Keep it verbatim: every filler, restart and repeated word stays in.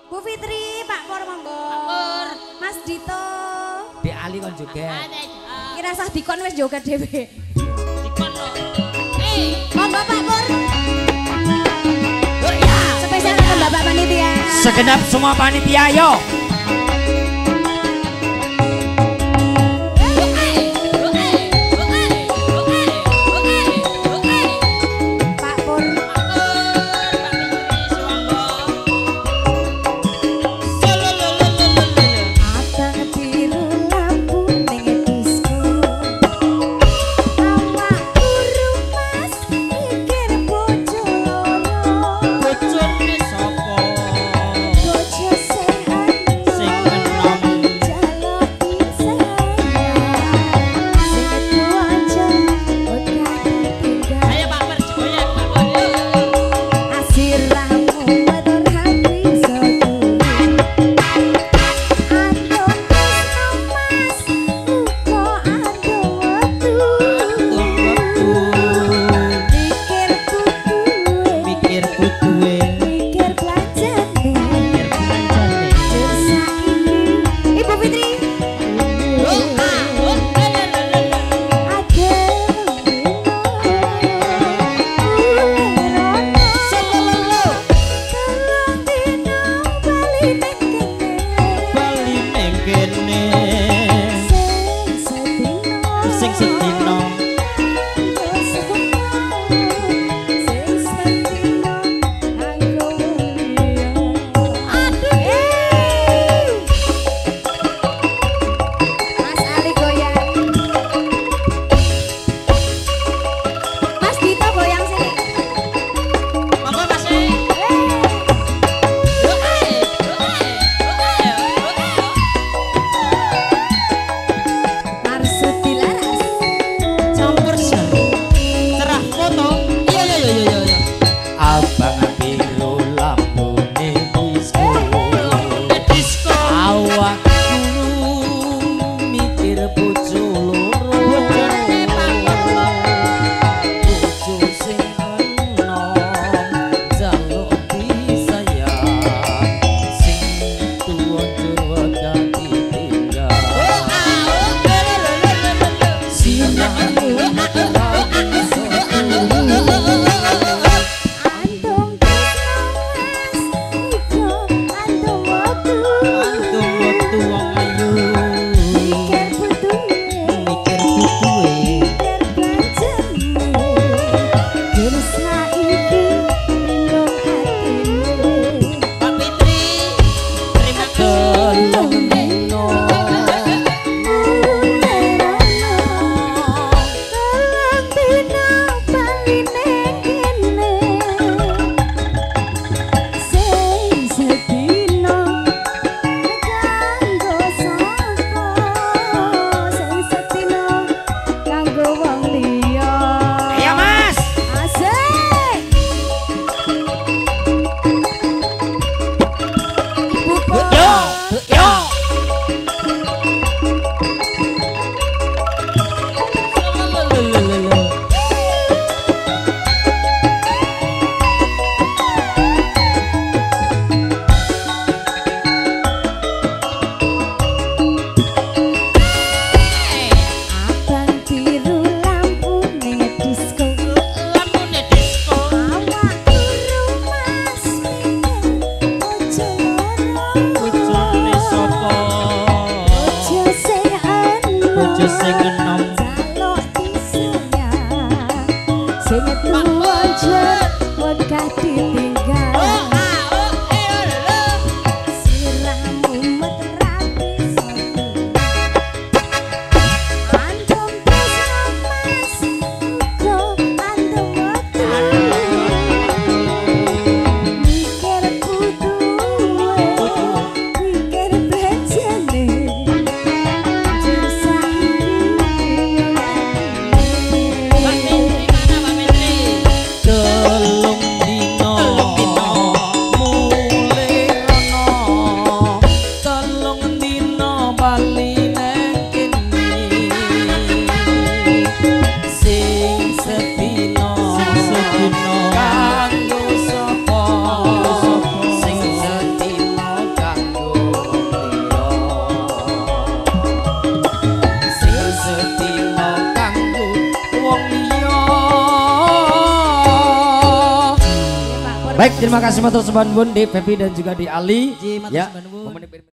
Bu Fitri, Pak Pur monggo. Mas Dito. Dek Ali kon joget. Kira sah dikon wis joget dhewe. Dikon lho. Eh, Monggo Pak Pur. Spesial untuk Bapak Panitia. Segenap semua panitia yo. Pak Pur. Abang biru lampu ning disco. Awak guru Mas mikir bojo loro. Bojone sapa? Bojo sehat dina kanggo wong liya. Baik, terima kasih matur suwun di Pepi dan juga di Ali. Ji, matur Ya, suwun. momen